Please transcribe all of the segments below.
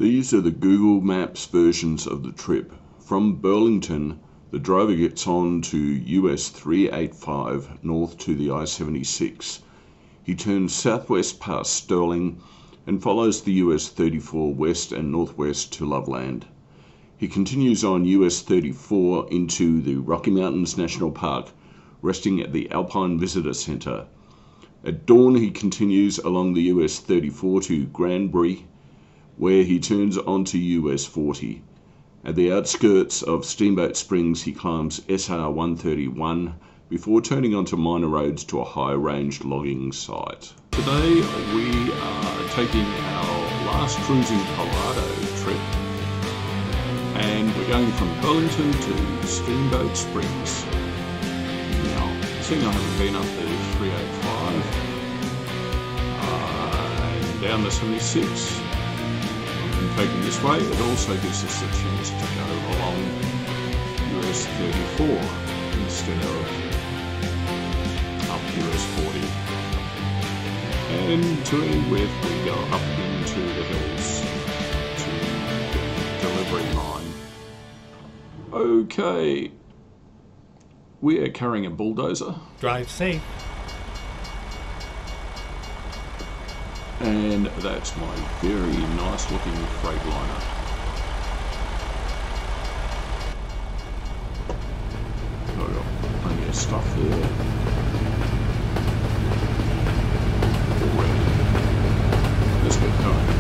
These are the Google Maps versions of the trip. From Burlington, the driver gets on to US 385 north to the I-76. He turns southwest past Sterling and follows the US 34 west and northwest to Loveland. He continues on US 34 into the Rocky Mountains National Park, resting at the Alpine Visitor Center. At dawn, he continues along the US 34 to Granbury, where he turns onto US 40. At the outskirts of Steamboat Springs, he climbs SR 131 before turning onto minor roads to a high-range logging site. Today we are taking our last cruising Colorado trip, and we're going from Burlington to Steamboat Springs. Now, seeing I haven't been up there, 385 and down the 76. Taking this way, it also gives us a chance to go along US 34 instead of up US 40. And to end with, we go up into the hills to the delivery line. Okay, we are carrying a bulldozer. Drive safe. And that's my very nice looking Freightliner. I've got plenty of stuff there. Already. Let's get going.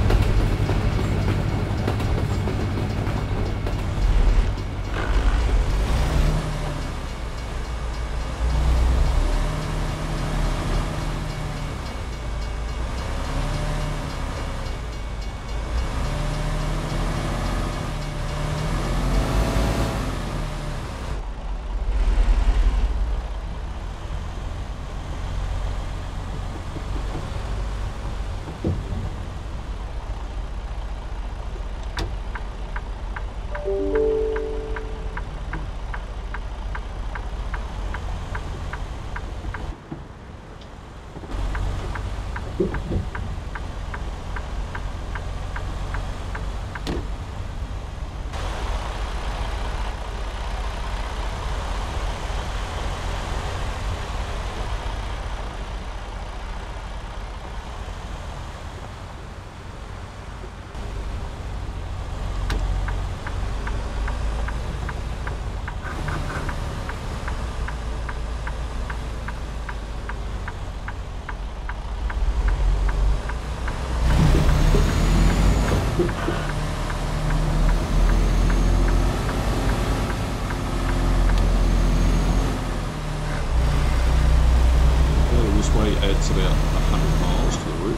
Adds about 100 miles to the route,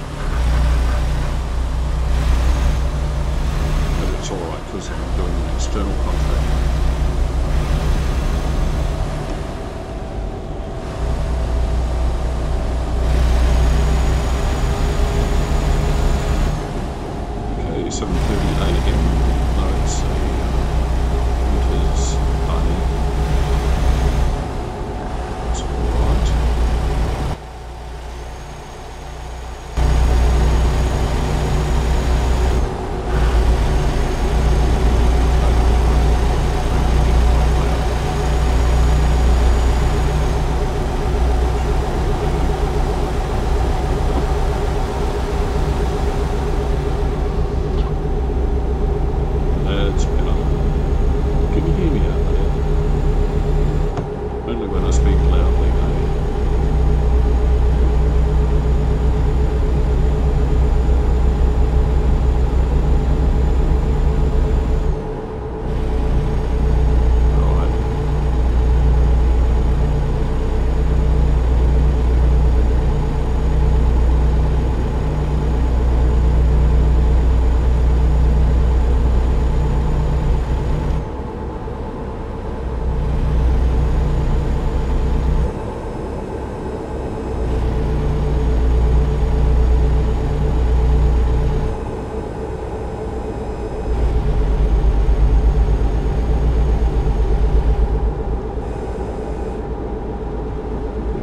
but it's alright because I'm doing an external contract. Okay, 7:30 AM. No, it's Winter's Honey. It's alright.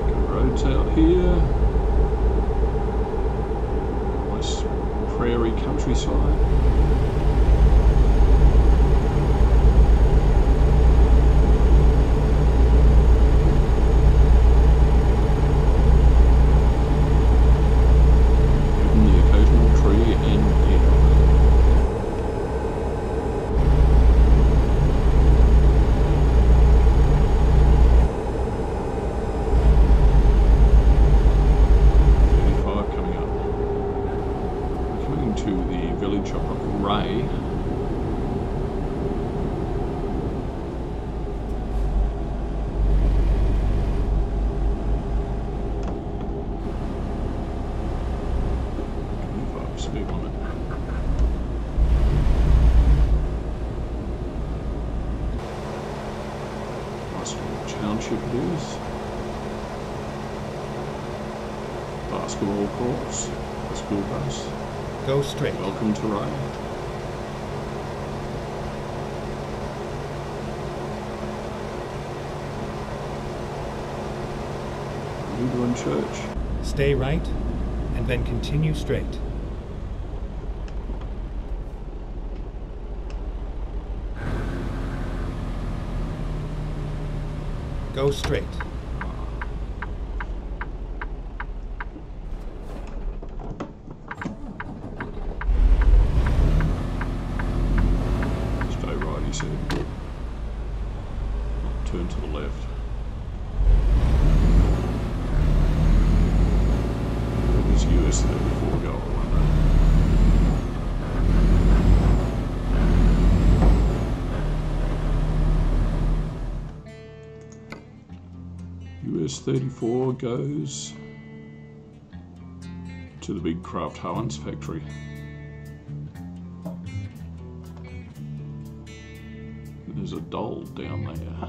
Prairie country. countryside. Even the occasional tree and air. To the village of Wray. Speed limit. Nice little township it is. Basketball courts, a school bus. Go straight. Welcome to Wray. Lutheran Church. Stay right, and then continue straight. Go straight. Turn to the left. There's US 34 go, I wonder. US 34 goes to the big Kraft Heinz factory. There's a doll down there.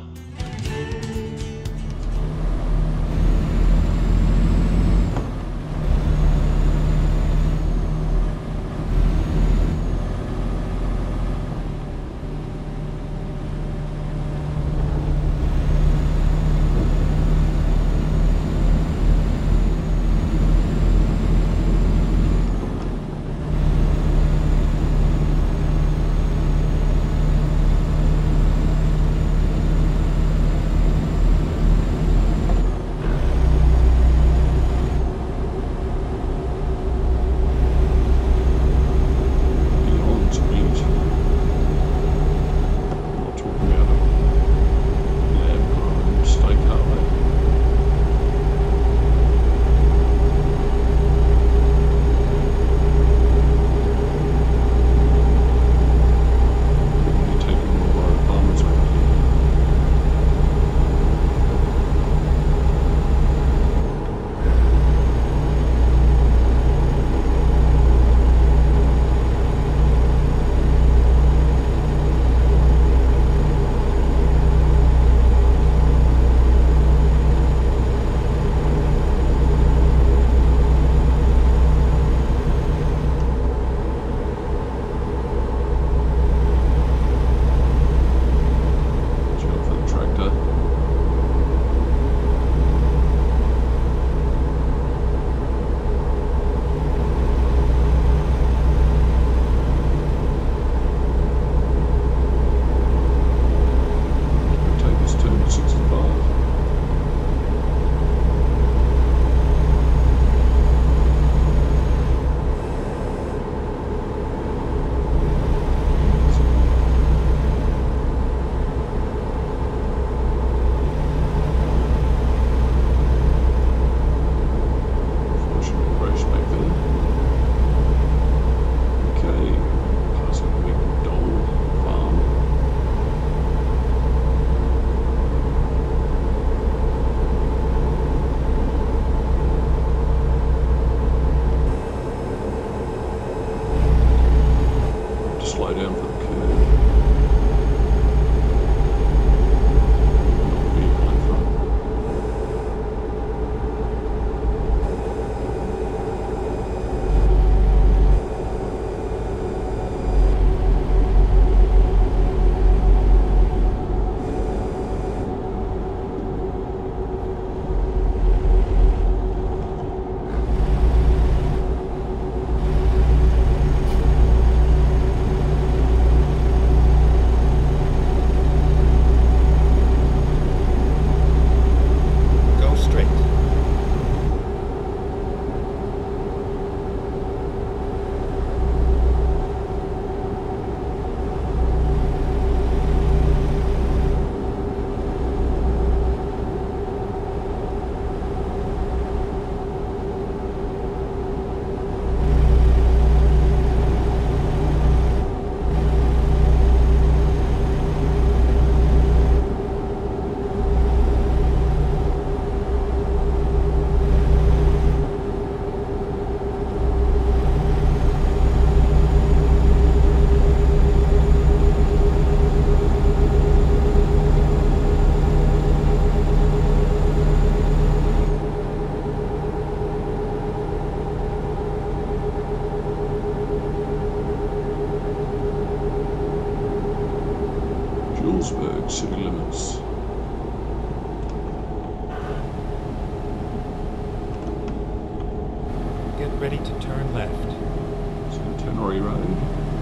ready to turn left. Centenary Road.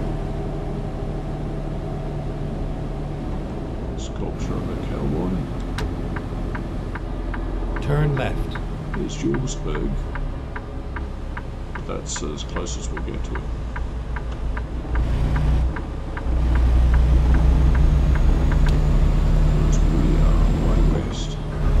Sculpture of a cowboy. Turn left. Here's Julesburg. That's as close as we'll get to it. As we are way west.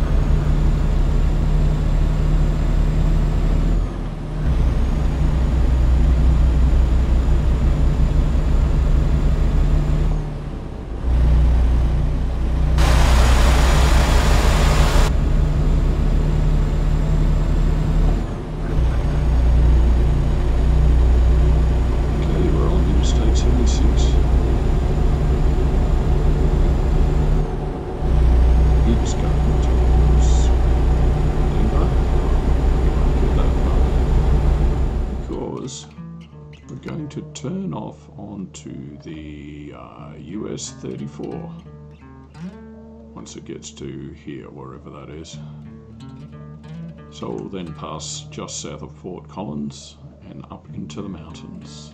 To turn off onto the US 34 once it gets to here, wherever that is. So we'll then pass just south of Fort Collins and up into the mountains.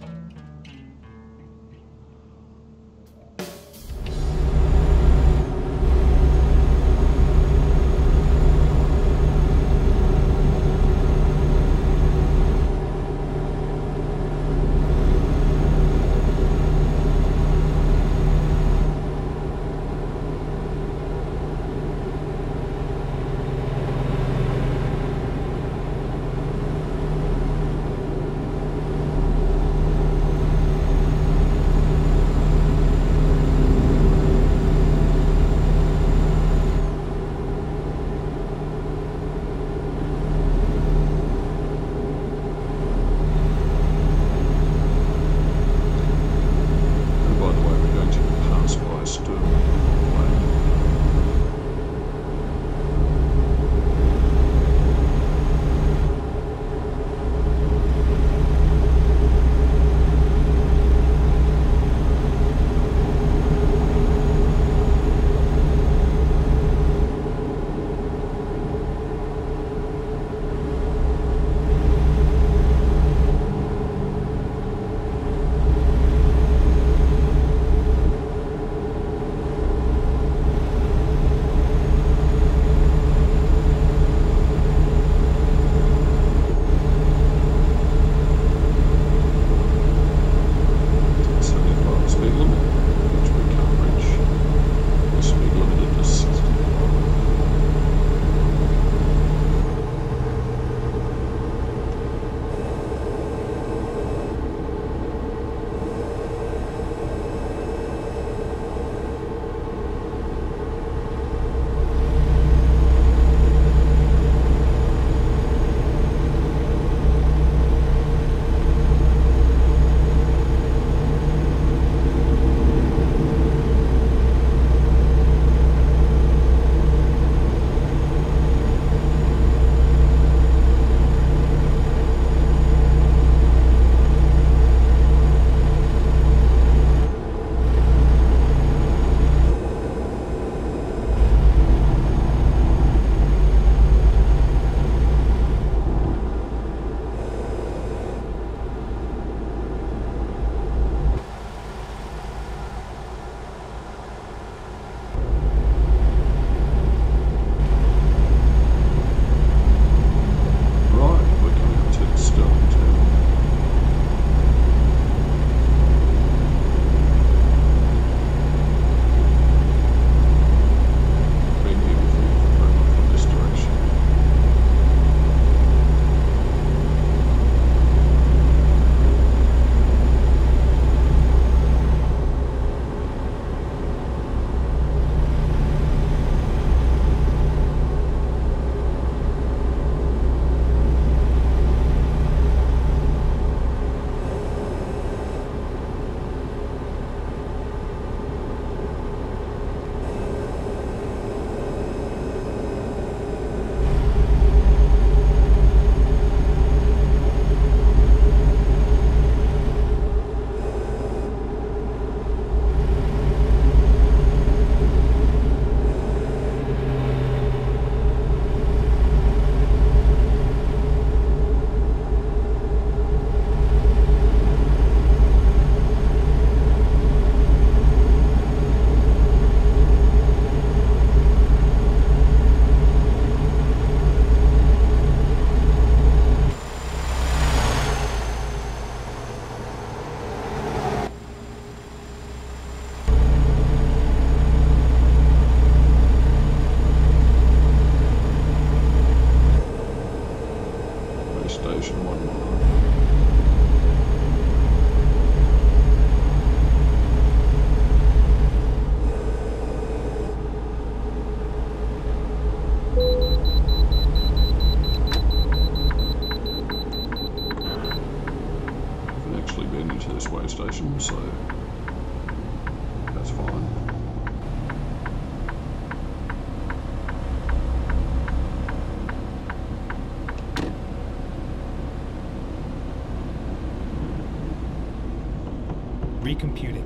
Recomputing.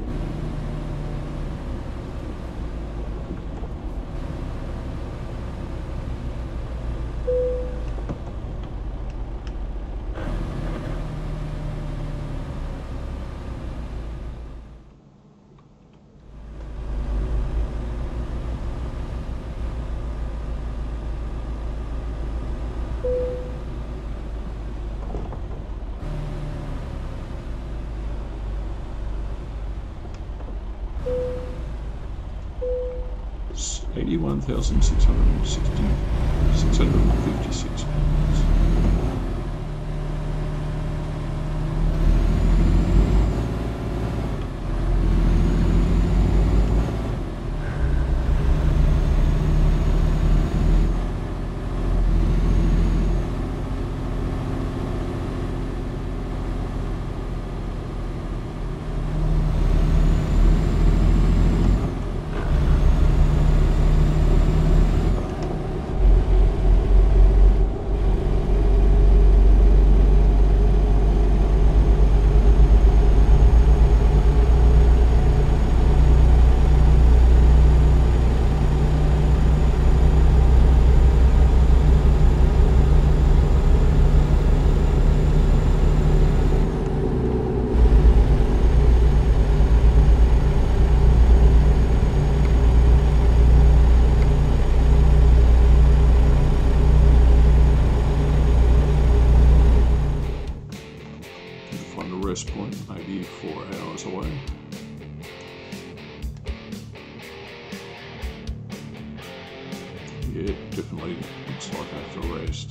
It's 81,656 pounds. Rest point, maybe 4 hours away. Yeah, definitely looks like I have to rest.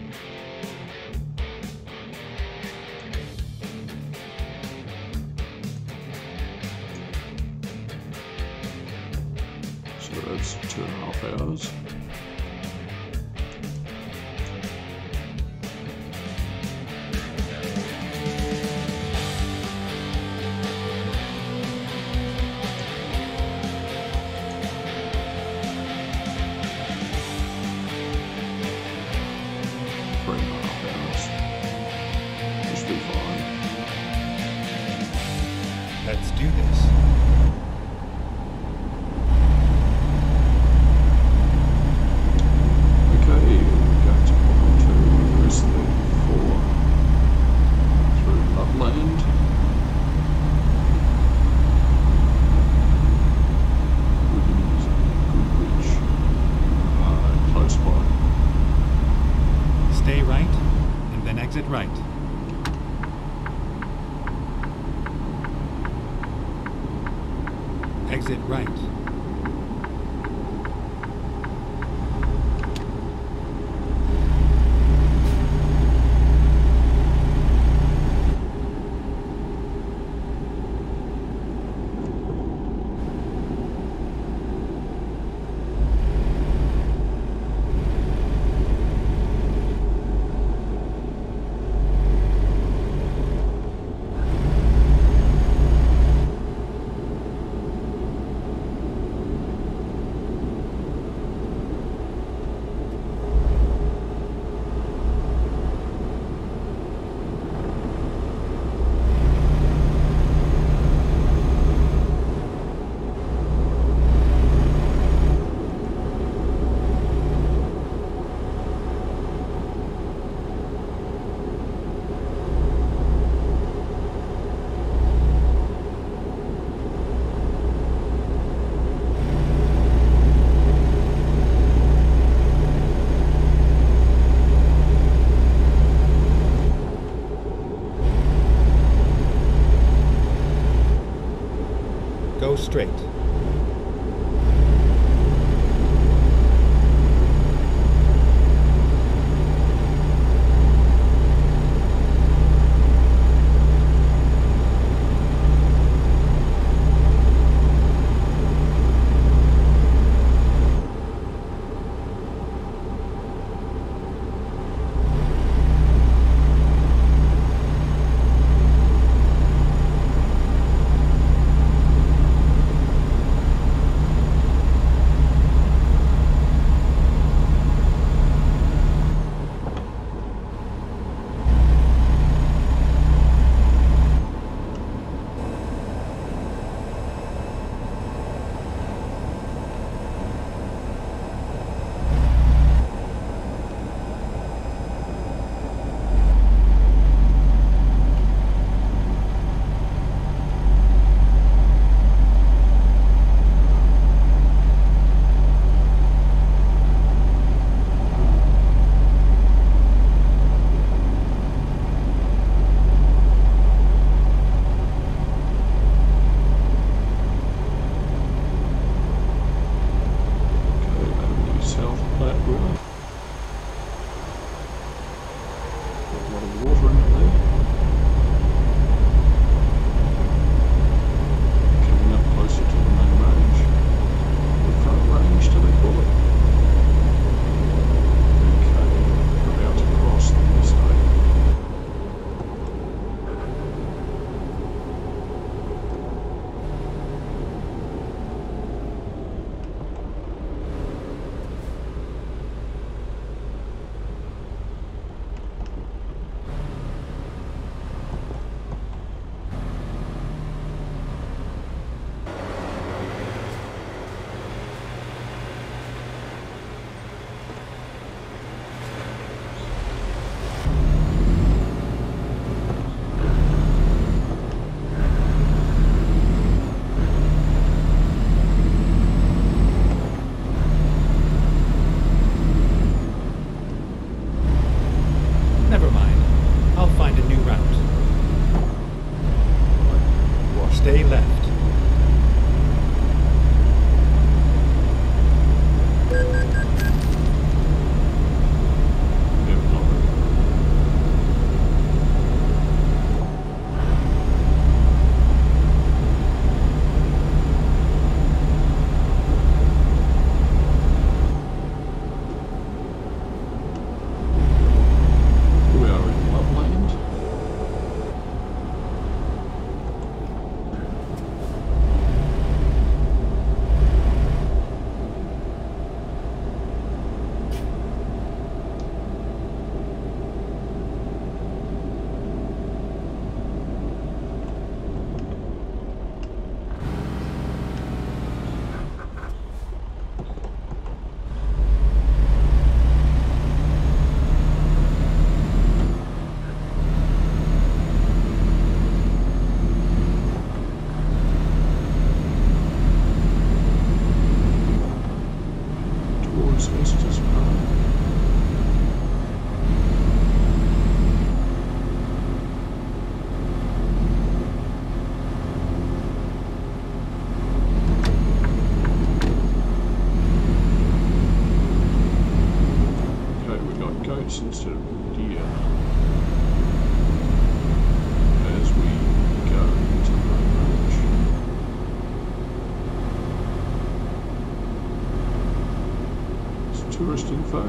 So that's 2.5 hours. Let's do this. Okay, we're going to pop onto US 34 through Loveland. Wiggins and Goodrich close by. Stay right, and then exit right. Exit right. goats instead of deer as we go into the range. It's tourist info.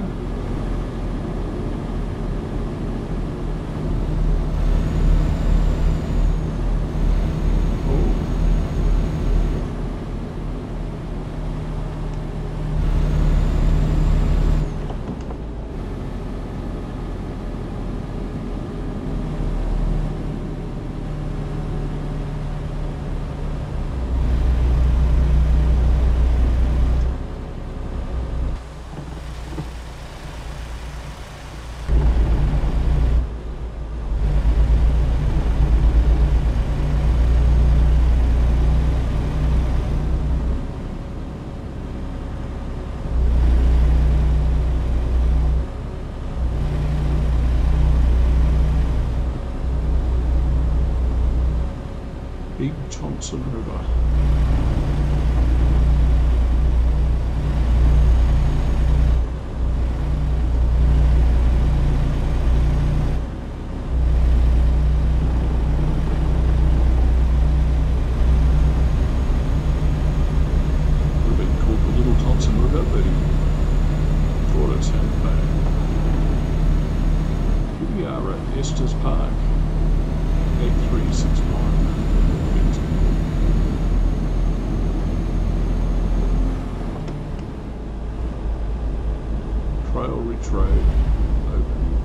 Big Thompson River. Would have been called the Little Thompson River, but he brought us out back. Here we are at Estes Park, 8361. Trail Ridge Road open.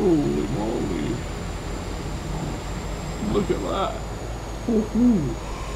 Holy moly. Look at that. Woohoo.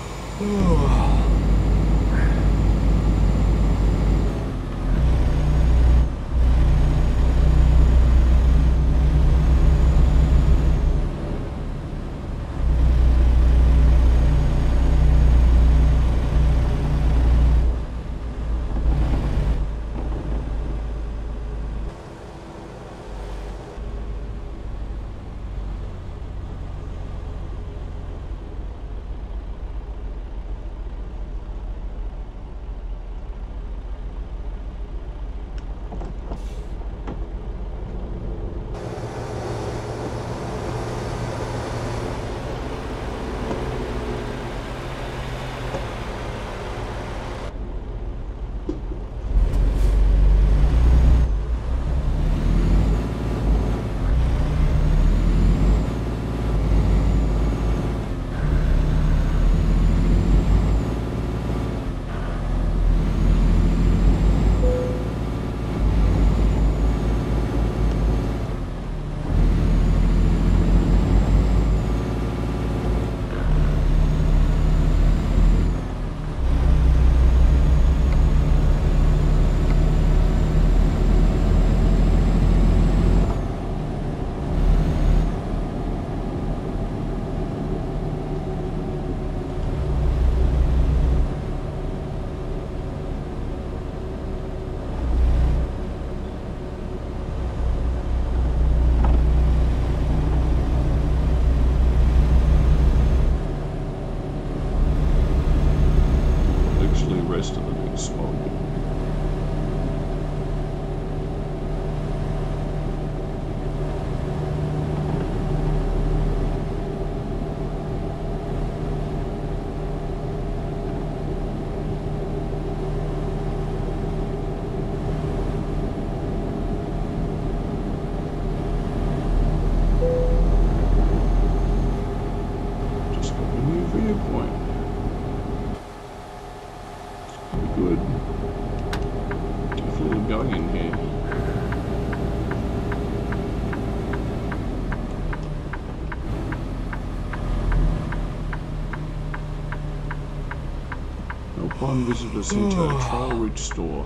Upon visitors into the Trail Ridge store,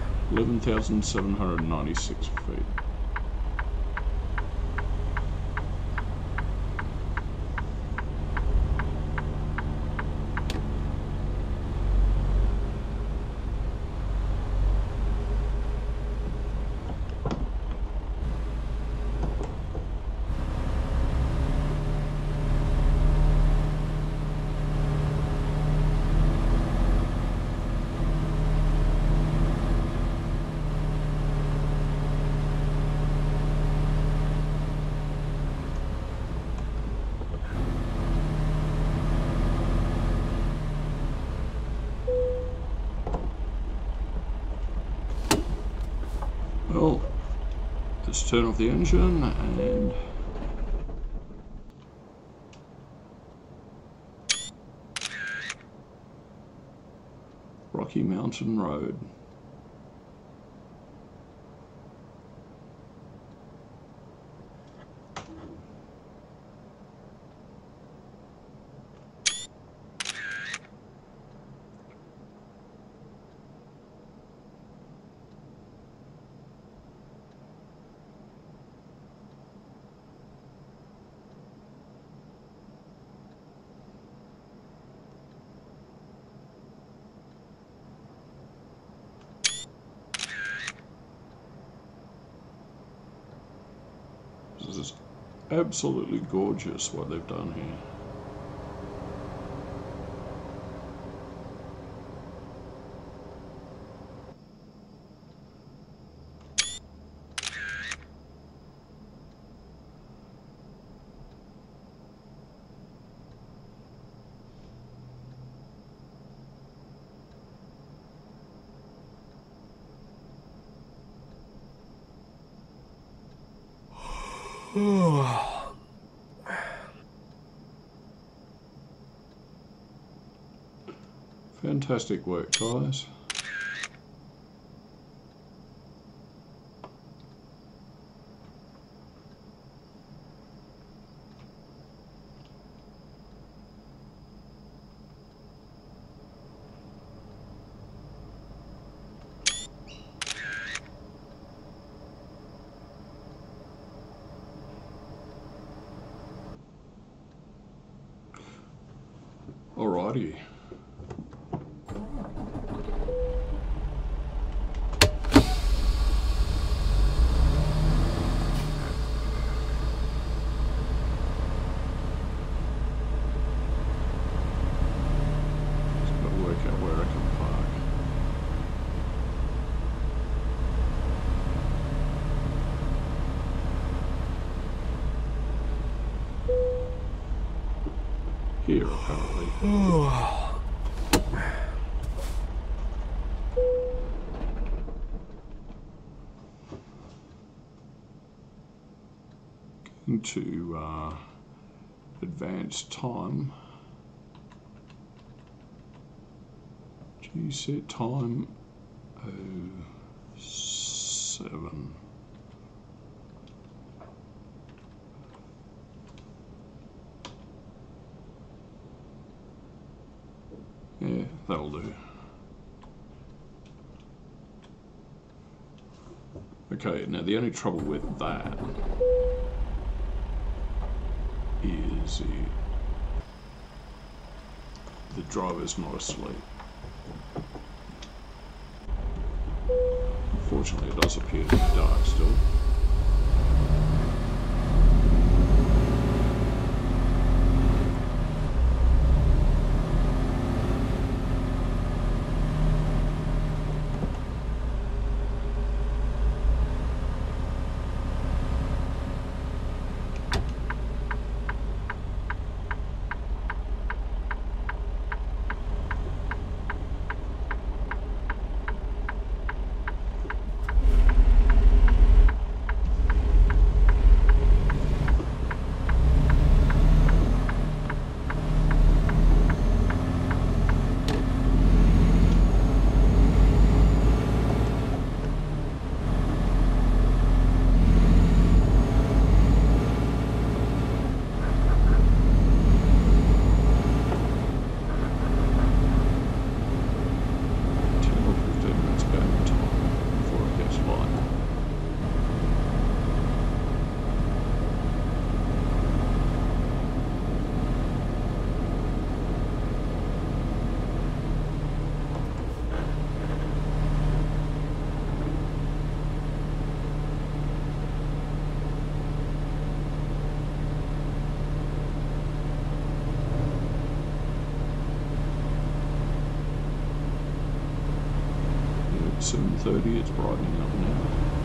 11,796 feet. Well, let's turn off the engine and Rocky Mountain Road. This is absolutely gorgeous what they've done here. Fantastic work, guys. Alrighty. Just gotta work out where I can park. Here, apparently. Going to advance time. G set time 07. Yeah, that'll do. Okay, now the only trouble with that is the driver's not asleep. Unfortunately, it does appear to be dark still. It's 7:30, it's brightening up now.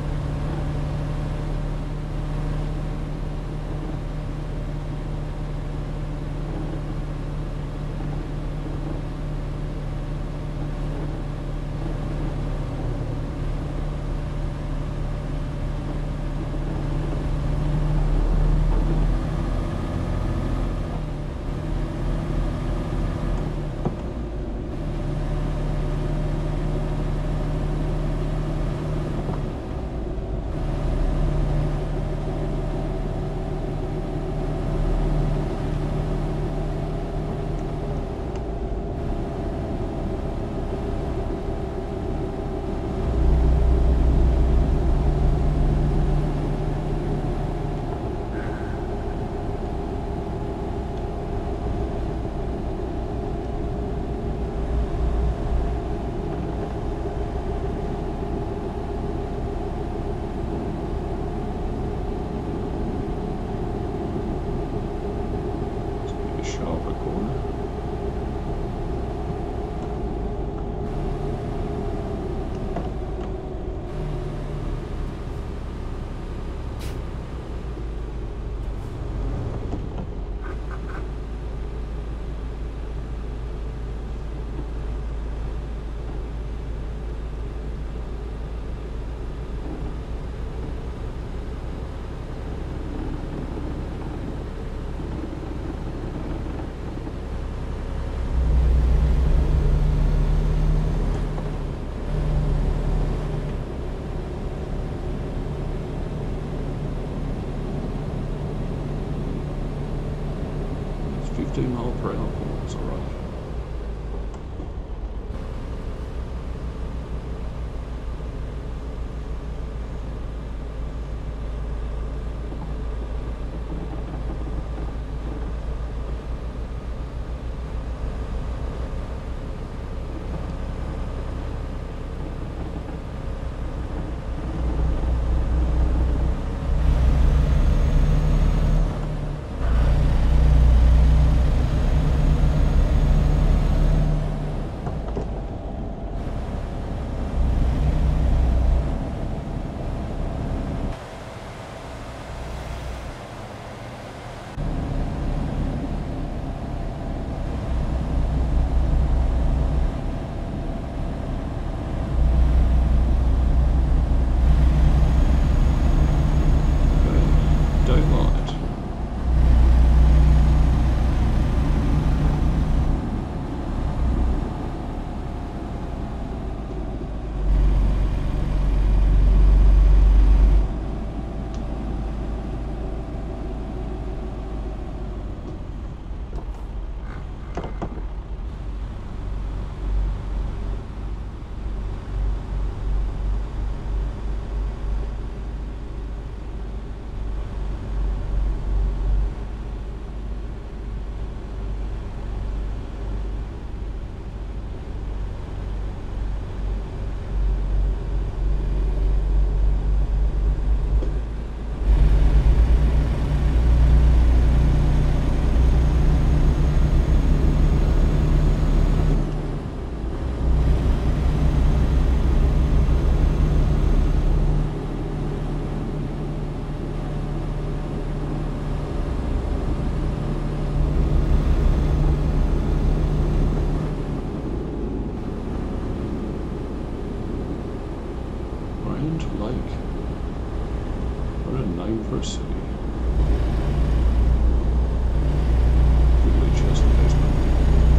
It's all right. name for a city. Village, as the case may be.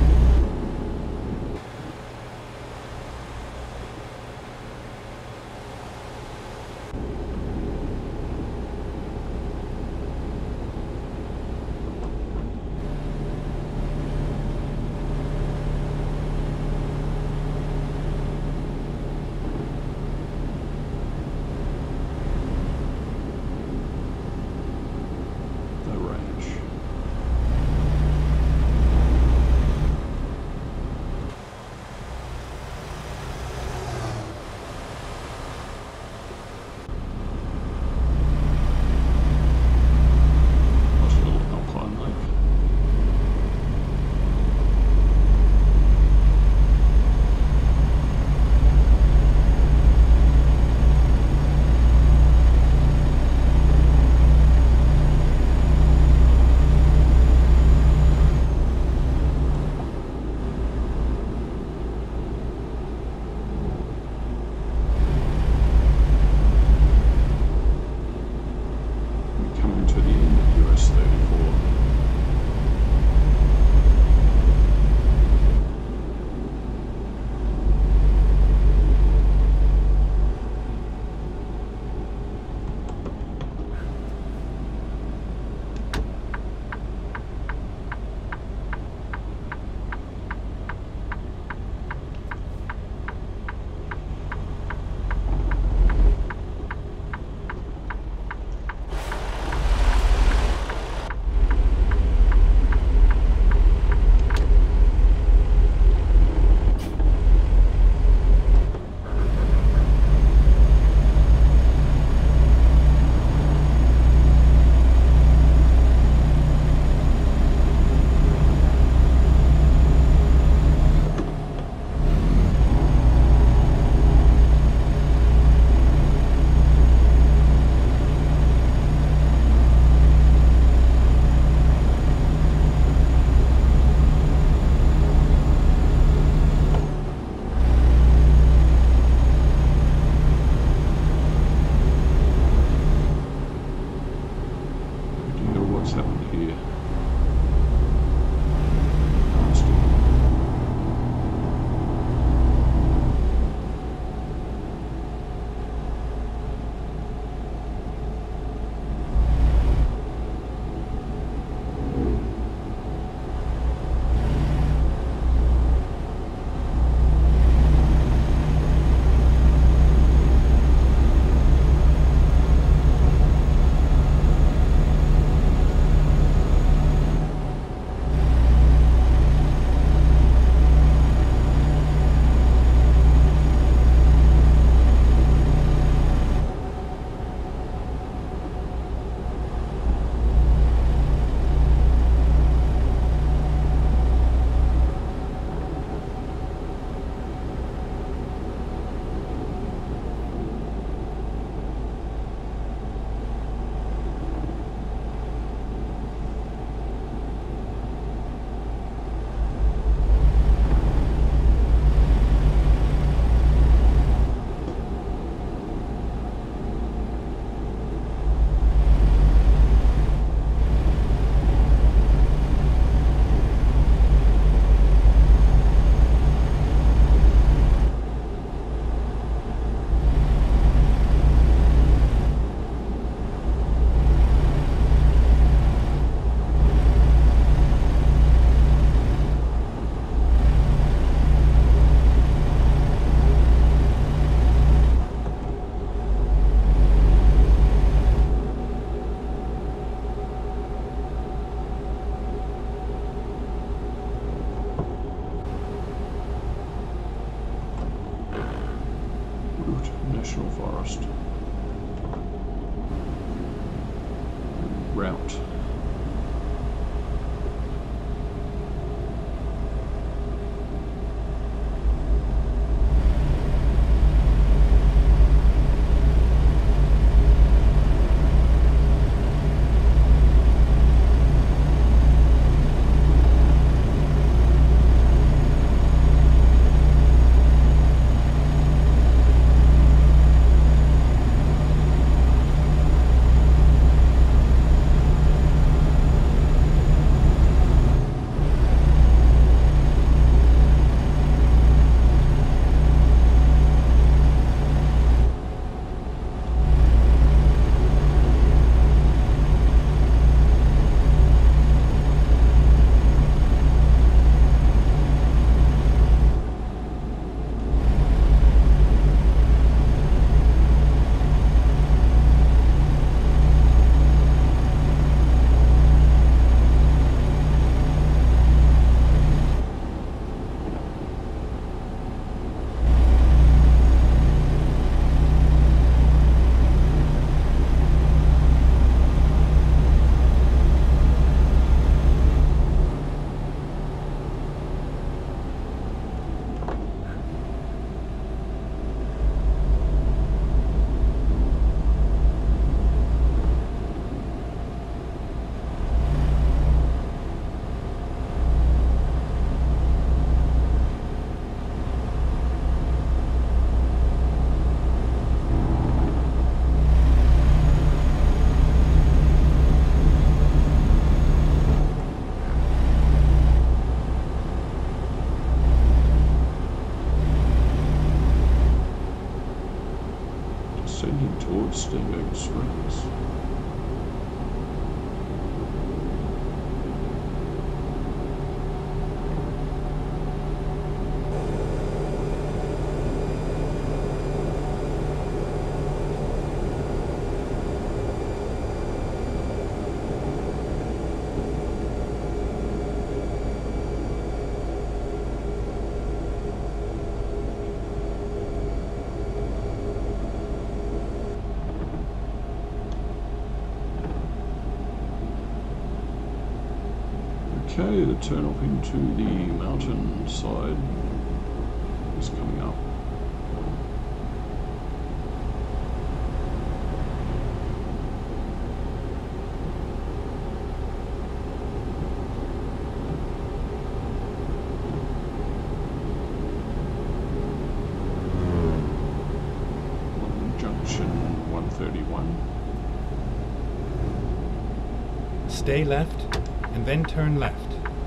National Forest. Route. Springs. Okay, the turn off into the mountain side is coming up. Junction 131. Stay left, and then turn left.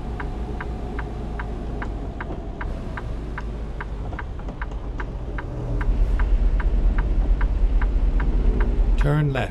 Turn left.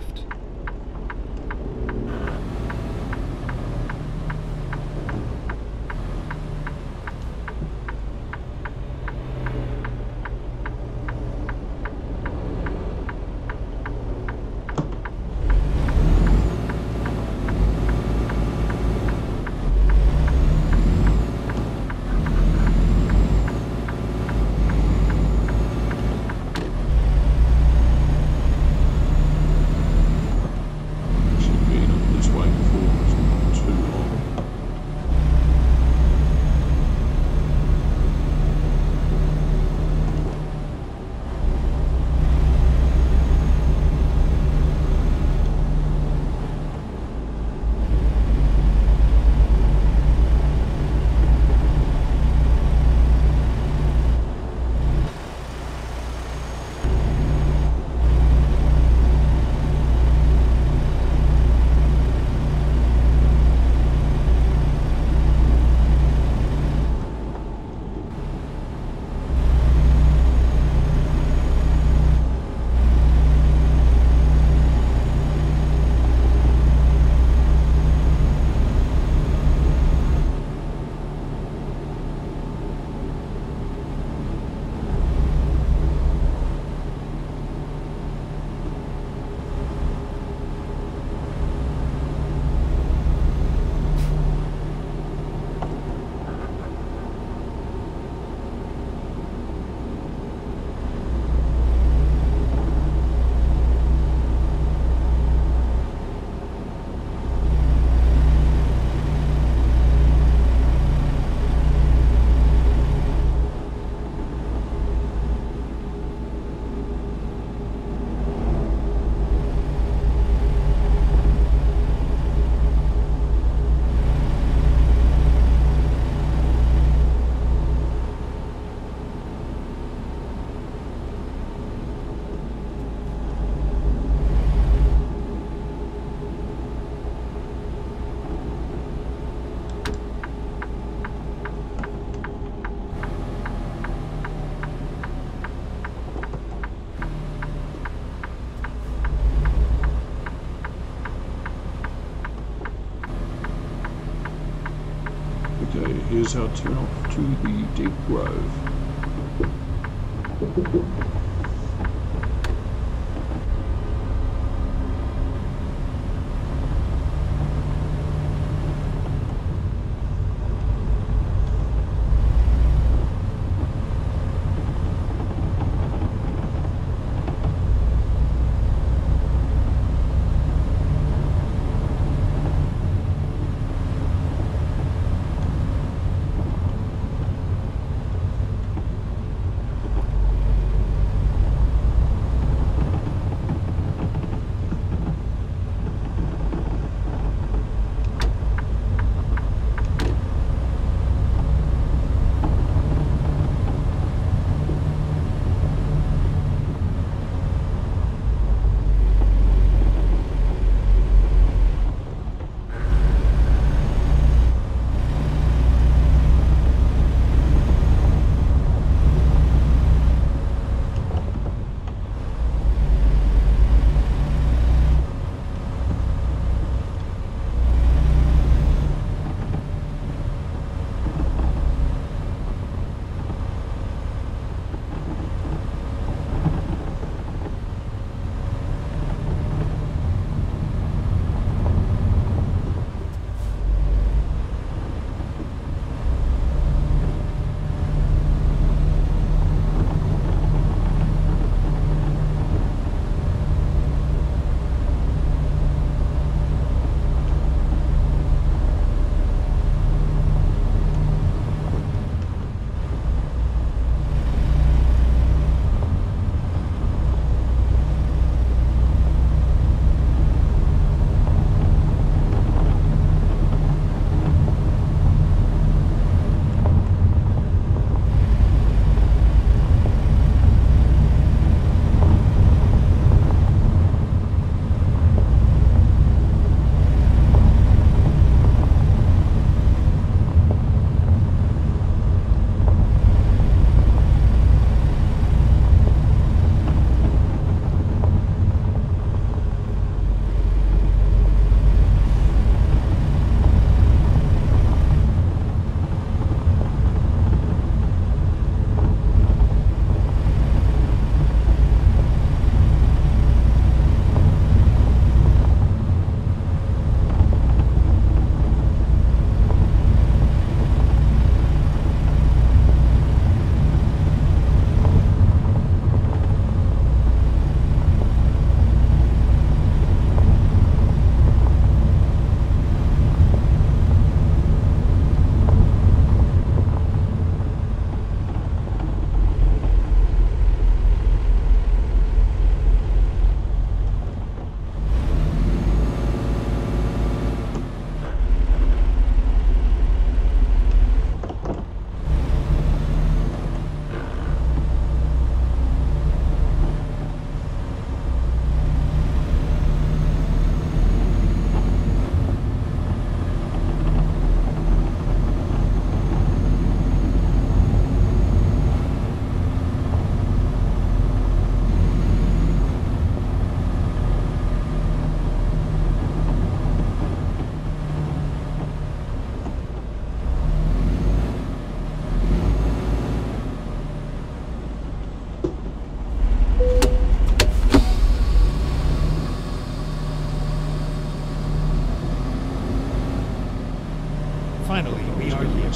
Okay, here's our turn off to the Deep Grove.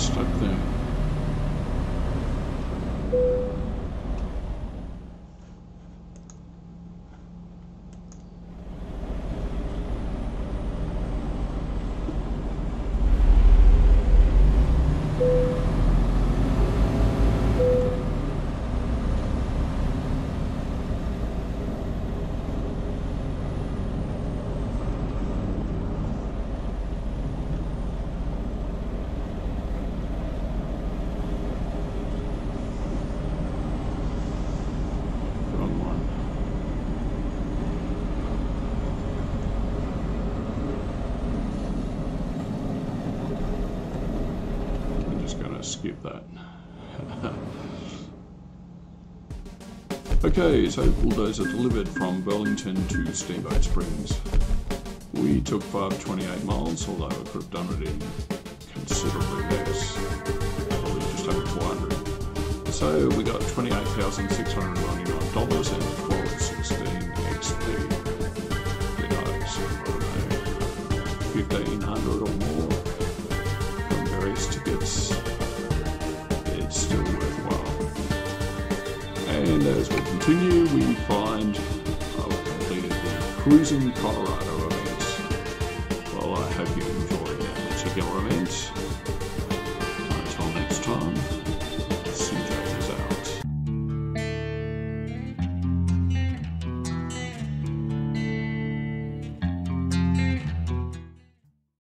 stuck there. Skip that. Okay, so bulldozer delivered from Burlington to Steamboat Springs. We took 528 miles, although I could have done it in considerably less, probably just over 400. So we got $28,699 and 1216 XP. Who knows, I don't know, 1,500 or more from various tickets. It's still worthwhile. And as we continue, we find I've completed the Cruising Colorado event. Well, I hope you enjoyed that particular event.